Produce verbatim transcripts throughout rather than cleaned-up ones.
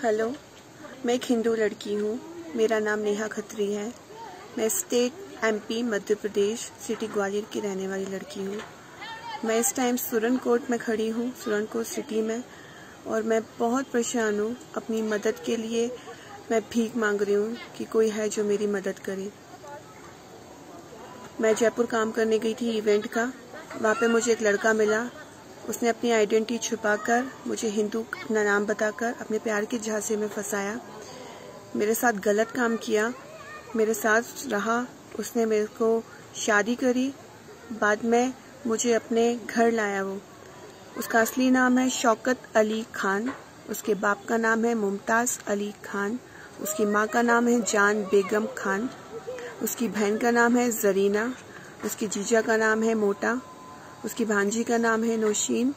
Hello, मैं एक हिंदू लड़की हूँ। मेरा नाम नेहा खत्री है। मैं state MP Madhya Pradesh city Gwalior की रहने वाली लड़की हूँ। मैं इस टाइम सुरन कोट में खड़ी हूँ, सुरन कोट सिटी में, और मैं बहुत परेशान हूँ। अपनी मदद के लिए मैं भीख मांग रही हूँ कि कोई है जो मेरी मदद करे। मैं जयपुर काम करने गई थी इवेंट का। वहाँ पे मुझे एक लड़का मिला। उसने अपनी आइडेंटिटी छुपाकर मुझे हिंदू अपना नाम बताकर अपने प्यार के झांसे में फंसाया। मेरे साथ गलत काम किया, मेरे साथ रहा। उसने मेरे को शादी करी, बाद में मुझे अपने घर लाया। वो उसका असली नाम है शौकत अली खान। उसके बाप का नाम है मुमताज़ अली खान। उसकी माँ का नाम है जान बेगम खान। उसकी बहन का नाम है जरीना। उसकी जीजा का नाम है मोटा। उसकी भांजी का नाम है नौशीन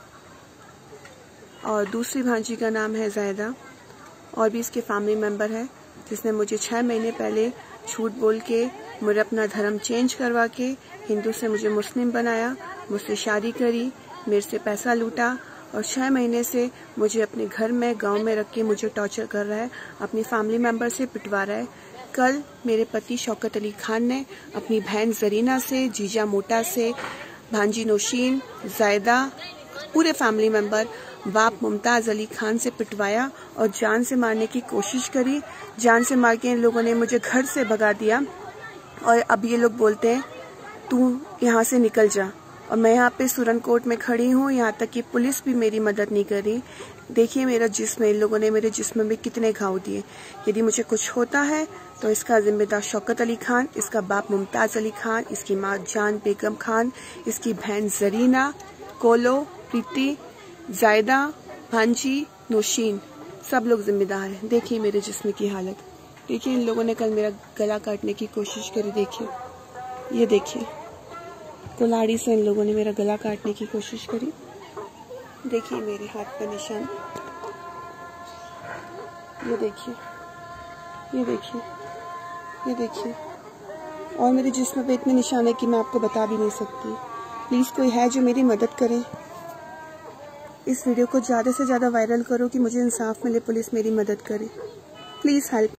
और दूसरी भांजी का नाम है जायदा। और भी इसके फैमिली मेंबर है, जिसने मुझे छः महीने पहले झूठ बोल के मुझे अपना धर्म चेंज करवा के हिंदू से मुझे मुस्लिम बनाया, मुझसे शादी करी, मेरे से पैसा लूटा और छः महीने से मुझे अपने घर में गांव में रख के मुझे टॉर्चर कर रहा है। अपनी फैमिली मेंबर से पिटवा रहा है। कल मेरे पति शौकत अली खान ने अपनी बहन जरीना से, जीजा मोटा से, भांजी नौशीन, जायदा, पूरे फैमिली मेंबर, बाप मुमताज़ अली खान से पिटवाया और जान से मारने की कोशिश करी। जान से मार के इन लोगों ने मुझे घर से भगा दिया और अब ये लोग बोलते हैं तू यहाँ से निकल जा। और मैं यहाँ पे सुरन कोट में खड़ी हूँ, यहाँ तक कि पुलिस भी मेरी मदद नहीं कर रही। देखिए मेरा जिस्म, इन लोगों ने मेरे जिस्म में कितने घाव दिए। यदि मुझे कुछ होता है तो इसका जिम्मेदार शौकत अली खान, इसका बाप मुमताज़ अली खान, इसकी माँ जान बेगम खान, इसकी बहन जरीना, कोलो, प्रीति, जायदा, भांजी, नौशीन, सब लोग जिम्मेदार हैं। देखिए मेरे जिस्म की हालत। देखिए इन लोगों ने कल मेरा गला काटने की कोशिश करी। देखिए, ये देखिए, कुल्हाड़ी से इन लोगों ने मेरा गला काटने की कोशिश करी। देखिए मेरे हाथ पे निशान, ये देखिए, ये देखिए, ये देखिए, और मेरे जिस्म पे इतने निशान है कि मैं आपको बता भी नहीं सकती। प्लीज़ कोई है जो मेरी मदद करे। इस वीडियो को ज़्यादा से ज़्यादा वायरल करो कि मुझे इंसाफ मिले, पुलिस मेरी मदद करे। Please help.